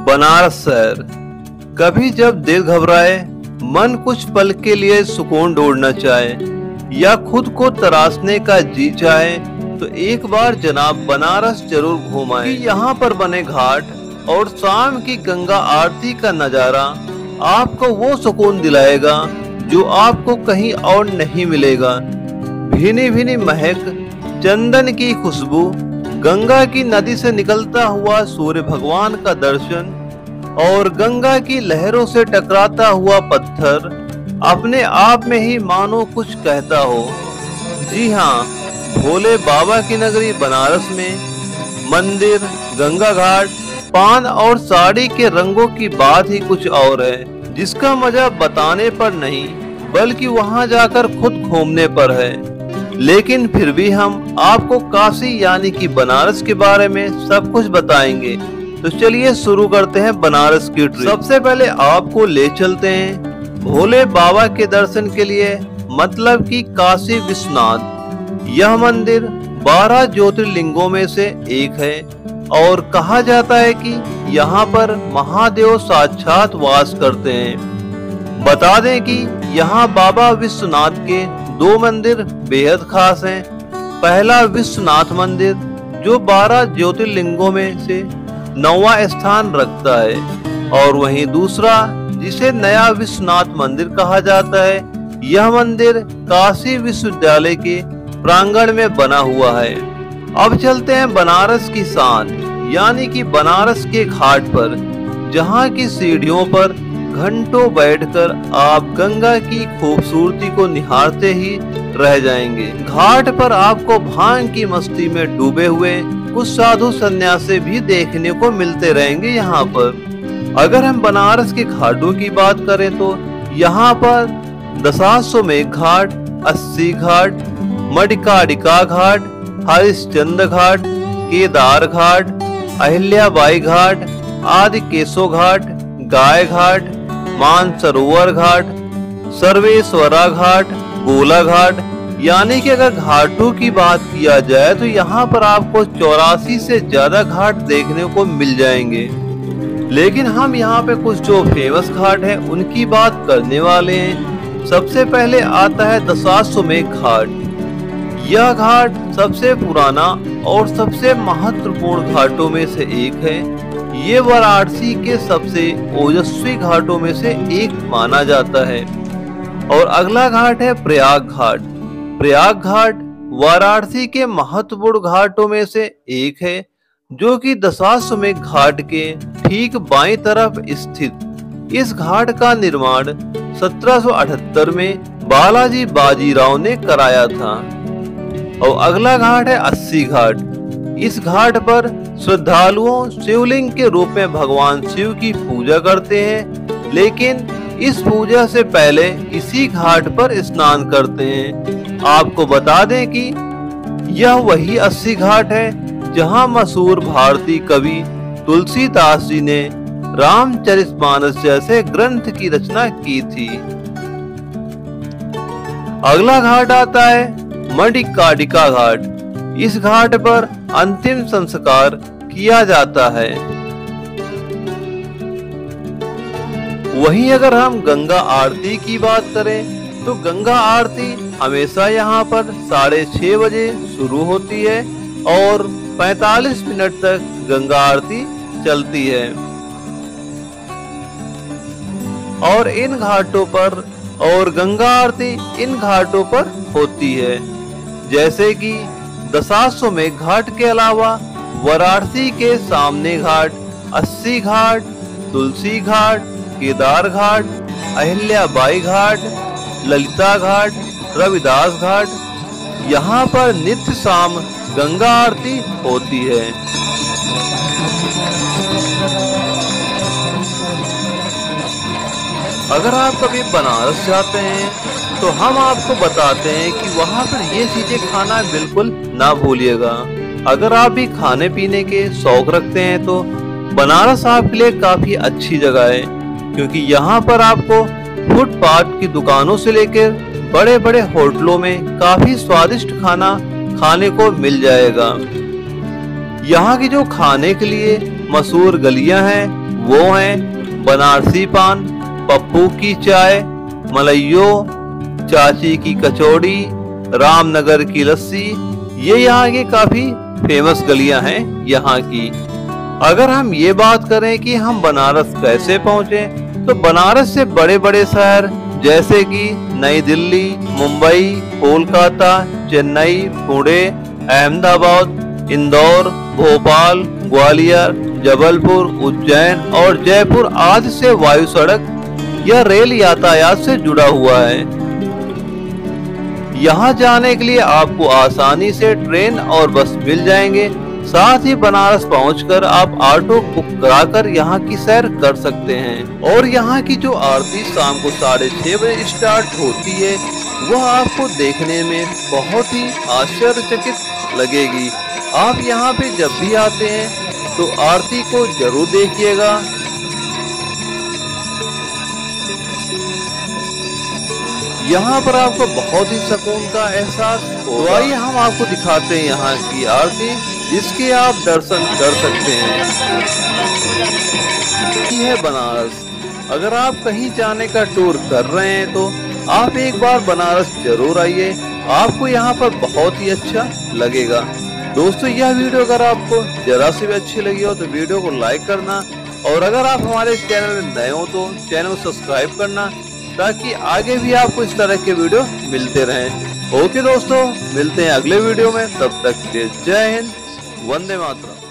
बनारस शहर। कभी जब दिल घबराए, मन कुछ पल के लिए सुकून ढूंढना चाहे या खुद को तराशने का जी चाहे तो एक बार जनाब बनारस जरूर घूमाएं। यहाँ पर बने घाट और शाम की गंगा आरती का नजारा आपको वो सुकून दिलाएगा जो आपको कहीं और नहीं मिलेगा। भीनी भीनी महक, चंदन की खुशबू, गंगा की नदी से निकलता हुआ सूर्य भगवान का दर्शन और गंगा की लहरों से टकराता हुआ पत्थर अपने आप में ही मानो कुछ कहता हो। जी हाँ, भोले बाबा की नगरी बनारस में मंदिर, गंगा घाट, पान और साड़ी के रंगों की बात ही कुछ और है, जिसका मजा बताने पर नहीं बल्कि वहां जाकर खुद घूमने पर है। लेकिन फिर भी हम आपको काशी यानी कि बनारस के बारे में सब कुछ बताएंगे। तो चलिए शुरू करते हैं बनारस की ट्रिप। सबसे पहले आपको ले चलते हैं भोले बाबा के दर्शन के लिए, मतलब कि काशी विश्वनाथ। यह मंदिर 12 ज्योतिर्लिंगों में से एक है और कहा जाता है कि यहाँ पर महादेव साक्षात वास करते हैं। बता दें कि यहाँ बाबा विश्वनाथ के 2 मंदिर बेहद खास हैं। पहला विश्वनाथ मंदिर जो 12 ज्योतिर्लिंगों में से 9वां स्थान रखता है, और वहीं दूसरा जिसे नया विश्वनाथ मंदिर कहा जाता है, यह मंदिर काशी विश्वविद्यालय के प्रांगण में बना हुआ है। अब चलते हैं बनारस की शान यानी कि बनारस के घाट पर, जहाँ की सीढ़ियों पर घंटों बैठकर आप गंगा की खूबसूरती को निहारते ही रह जाएंगे। घाट पर आपको भांग की मस्ती में डूबे हुए कुछ साधु सन्यासी भी देखने को मिलते रहेंगे यहाँ पर। अगर हम बनारस के घाटों की बात करें तो यहाँ पर दशाश्वमेध घाट, अस्सी घाट, मणिकर्णिका घाट, हरिश्चंद्र घाट, केदार घाट, अहिल्याबाई घाट, आदि केशव घाट, गाय घाट, मानसरोवर घाट, सर्वेश्वरा घाट, गोला घाट, यानी कि अगर घाटों की बात किया जाए तो यहाँ पर आपको 84 से ज्यादा घाट देखने को मिल जाएंगे। लेकिन हम यहाँ पे कुछ जो फेमस घाट हैं उनकी बात करने वाले हैं। सबसे पहले आता है दशाश्वमेध घाट। यह घाट सबसे पुराना और सबसे महत्वपूर्ण घाटों में से एक है। ये वाराणसी के सबसे ओजस्वी घाटों में से एक माना जाता है। और अगला घाट है प्रयाग घाट। प्रयाग घाट वाराणसी के महत्वपूर्ण घाटों में से एक है, जो कि दशाश्वमेध घाट के ठीक बाईं तरफ स्थित। इस घाट का निर्माण 1778 में बालाजी बाजीराव ने कराया था। और अगला घाट है अस्सी घाट। इस घाट पर श्रद्धालुओं शिवलिंग के रूप में भगवान शिव की पूजा करते हैं, लेकिन इस पूजा से पहले इसी घाट पर स्नान करते हैं। आपको बता दें कि यह वही अस्सी घाट है जहां मशहूर भारतीय कवि तुलसीदास जी ने रामचरितमानस जैसे ग्रंथ की रचना की थी। अगला घाट आता है मणिकर्णिका घाट। इस घाट पर अंतिम संस्कार किया जाता है। वहीं अगर हम गंगा आरती की बात करें तो गंगा आरती हमेशा यहाँ पर 6:30 बजे शुरू होती है और 45 मिनट तक गंगा आरती चलती है। और इन घाटों पर और गंगा आरती इन घाटों पर होती है, जैसे कि दशाश्वमेध घाट के अलावा वाराणसी के सामने घाट, अस्सी घाट, तुलसी घाट, केदार घाट, अहिल्याबाई घाट, ललिता घाट, रविदास घाट, यहाँ पर नित्य शाम गंगा आरती होती है। अगर आप कभी बनारस जाते हैं तो हम आपको बताते हैं कि वहाँ पर ये चीजें खाना बिल्कुल ना भूलिएगा। अगर आप भी खाने पीने के शौक रखते हैं तो बनारस आपके लिए काफी अच्छी जगह है, क्योंकि यहाँ पर आपको फुटपाथ की दुकानों से लेकर बड़े बड़े होटलों में काफी स्वादिष्ट खाना खाने को मिल जाएगा। यहाँ की जो खाने के लिए मशहूर गलियां हैं वो हैं बनारसी पान, पप्पू की चाय, मलइयो, चाची की कचौड़ी, रामनगर की लस्सी। ये यहाँ के काफी फेमस गलियां हैं यहाँ की। अगर हम ये बात करें कि हम बनारस कैसे पहुंचे, तो बनारस से बड़े बड़े शहर जैसे कि नई दिल्ली, मुंबई, कोलकाता, चेन्नई, पुणे, अहमदाबाद, इंदौर, भोपाल, ग्वालियर, जबलपुर, उज्जैन और जयपुर आदि से वायु सड़क या रेल यातायात से जुड़ा हुआ है। यहाँ जाने के लिए आपको आसानी से ट्रेन और बस मिल जाएंगे। साथ ही बनारस पहुंचकर आप ऑटो बुक कराकर यहाँ की सैर कर सकते हैं। और यहाँ की जो आरती शाम को 6:30 बजे स्टार्ट होती है, वह आपको देखने में बहुत ही आश्चर्यचकित लगेगी। आप यहाँ पे जब भी आते हैं तो आरती को जरूर देखिएगा। यहाँ पर आपको बहुत ही सुकून का एहसास होगा। तो आइए हम आपको दिखाते हैं यहाँ की आरती, जिसके आप दर्शन कर सकते हैं। ये है बनारस। अगर आप कहीं जाने का टूर कर रहे हैं तो आप एक बार बनारस जरूर आइए, आपको यहाँ पर बहुत ही अच्छा लगेगा। दोस्तों, यह वीडियो अगर आपको जरा सी भी अच्छी लगी हो तो वीडियो को लाइक करना, और अगर आप हमारे चैनल में नए हो तो चैनल को सब्सक्राइब करना, ताकि आगे भी आपको इस तरह के वीडियो मिलते रहें। ओके दोस्तों, मिलते हैं अगले वीडियो में। तब तक के लिए जय हिंद, वंदे मातरम।